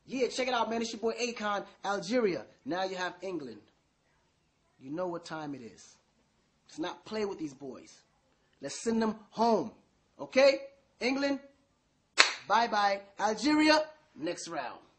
Yeah, check it out, man. It's your boy Akon, Algeria. Now you have England. You know what time it is. Let's not play with these boys. Let's send them home. Okay? England, bye-bye. Algeria, next round.